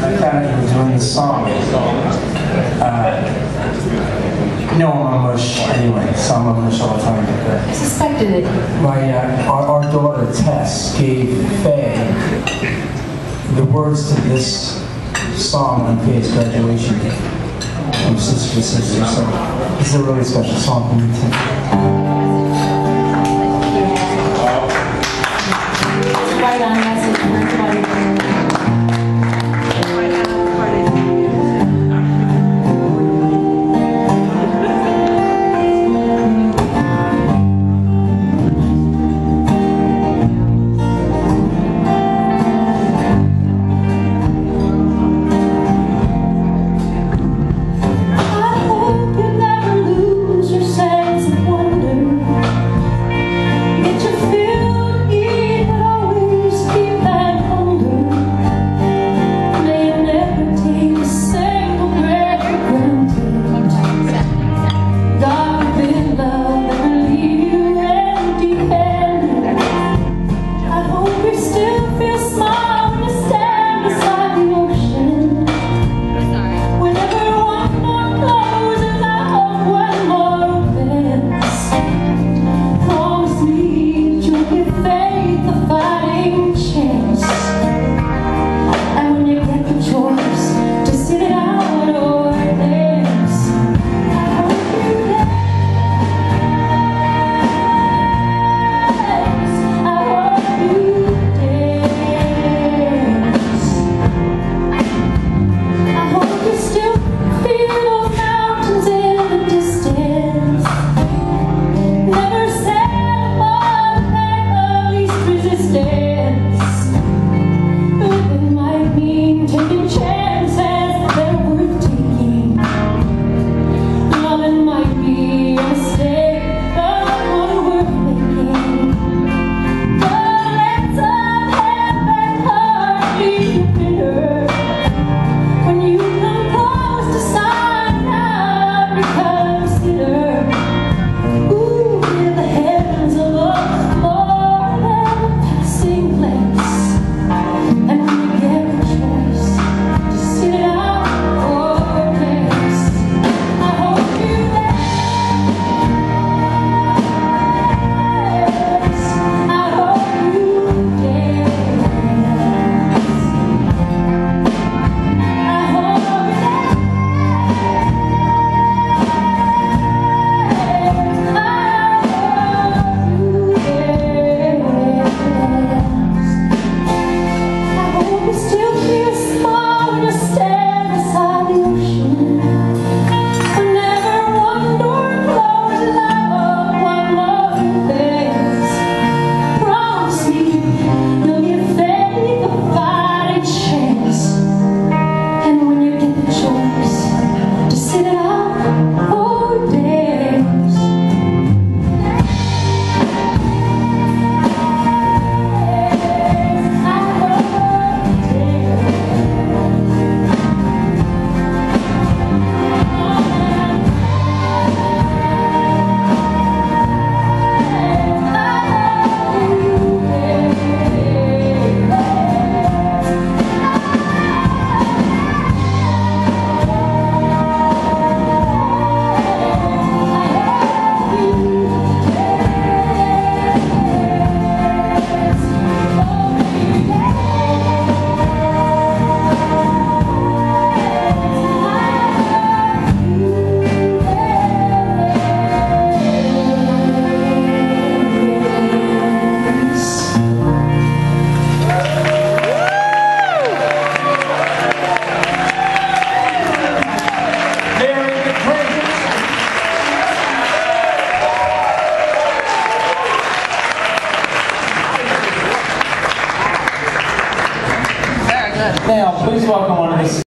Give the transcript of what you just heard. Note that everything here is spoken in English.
I found out you were doing this song. You know I'm a mush anyway, so I'm a mush all the time. I suspected it. Our daughter Tess gave Faye the words to this song on Faye's graduation day from Sister to Sister. So this is a really special song for me too.